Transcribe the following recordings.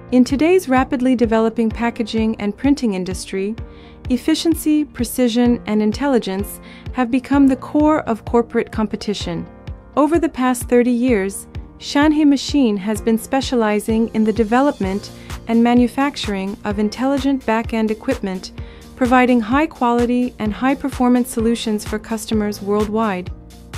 In today's rapidly developing packaging and printing industry, efficiency, precision, and intelligence have become the core of corporate competition. Over the past 30 years, SHANHE Machine has been specializing in the development and manufacturing of intelligent back-end equipment, providing high-quality and high-performance solutions for customers worldwide.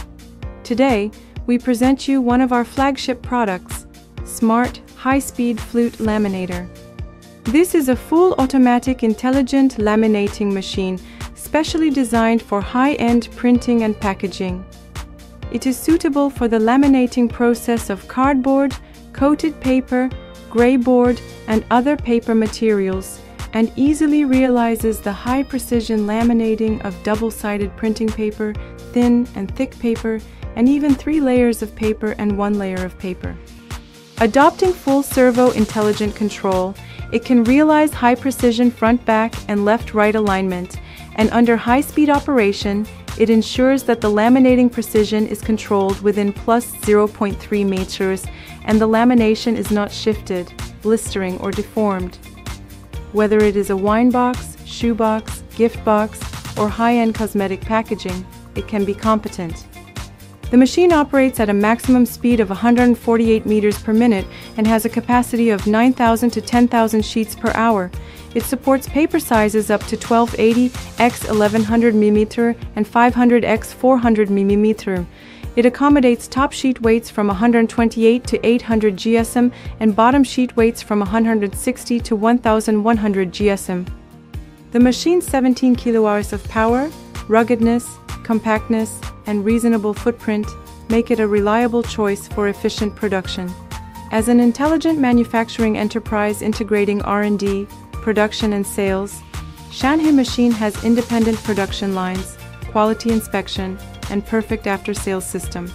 Today, we present you one of our flagship products, Smart High-Speed Flute Laminator. This is a full automatic intelligent laminating machine specially designed for high-end printing and packaging. It is suitable for the laminating process of cardboard, coated paper, grayboard, and other paper materials, and easily realizes the high-precision laminating of double-sided printing paper, thin and thick paper, and even 3 layers of paper and 1 layer of paper. Adopting full servo intelligent control, it can realize high-precision front-back and left-right alignment, and under high-speed operation, it ensures that the laminating precision is controlled within plus 0.3 meters and the lamination is not shifted, blistering, or deformed. Whether it is a wine box, shoe box, gift box, or high-end cosmetic packaging, it can be competent. The machine operates at a maximum speed of 148 meters per minute and has a capacity of 9,000 to 10,000 sheets per hour. It supports paper sizes up to 1280 x 1100 mm and 500 x 400 mm. It accommodates top sheet weights from 128 to 800 GSM and bottom sheet weights from 160 to 1100 GSM. The machine's 17 kWh of power, ruggedness, compactness, and reasonable footprint make it a reliable choice for efficient production. As an intelligent manufacturing enterprise integrating R&D, production, and sales, SHANHE Machine has independent production lines, quality inspection, and perfect after-sales system.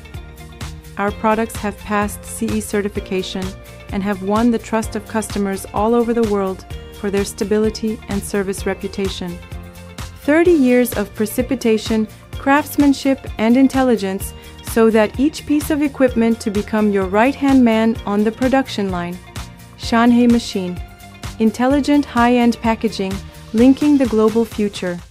Our products have passed CE certification and have won the trust of customers all over the world for their stability and service reputation. 30 years of precipitation, craftsmanship, and intelligence so that each piece of equipment to become your right-hand man on the production line. SHANHE Machine. Intelligent high-end packaging, linking the global future.